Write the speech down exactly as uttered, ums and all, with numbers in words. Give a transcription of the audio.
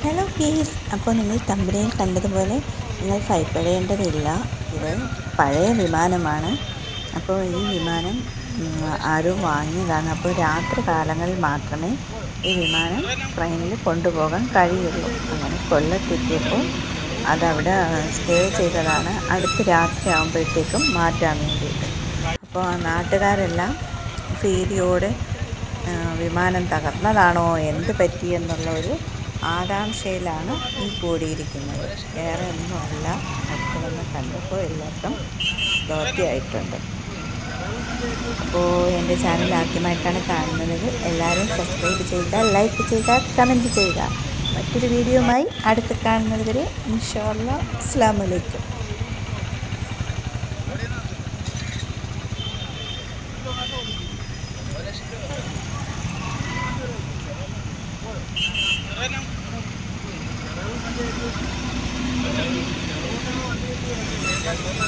Hello ഗീസ്, അപ്പോൾ നിങ്ങൾ തമ്പനയിൽ കണ്ടതുപോലെ നിങ്ങൾ ഭയപ്പെടേണ്ടതില്ല. ഇത് പഴയ വിമാനമാണ്. അപ്പോൾ ഈ വിമാനം ആരോ വാങ്ങിയതാണ്. അപ്പോൾ രാത്രി കാലങ്ങളിൽ മാത്രമേ ഈ വിമാനം ട്രെയിനിൽ കൊണ്ടുപോകാൻ കഴിയുള്ളൂ. അങ്ങനെ കൊല്ലത്തെത്തിയപ്പോൾ അതവിടെ സ്റ്റേ ചെയ്തതാണ്, അടുത്ത രാത്രി ആകുമ്പോഴത്തേക്കും മാറ്റാൻ വേണ്ടിയിട്ട്. അപ്പോൾ ആ നാട്ടുകാരെല്ലാം ഭീതിയോടെ വിമാനം തകർന്നതാണോ, എന്ത് പറ്റിയെന്നുള്ള ഒരു ആകാംക്ഷയിലാണ് ഈ കൂടിയിരിക്കുന്നത്. വേറെ ഒന്നുമല്ല, അടുത്ത് വന്ന് കണ്ടപ്പോൾ എല്ലാവർക്കും ബോധ്യമായിട്ടുണ്ട്. അപ്പോൾ എൻ്റെ ചാനൽ ആദ്യമായിട്ടാണ് കാണുന്നത്, എല്ലാവരും സബ്സ്ക്രൈബ് ചെയ്യുക, ലൈക്ക് ചെയ്യുക, കമൻറ്റ് ചെയ്യുക. മറ്റൊരു വീഡിയോയുമായി അടുത്ത് കാണുന്നത് വരെ ഇൻഷാ അല്ലാഹ് അസ്സലാമു അലൈക്കും. Ya,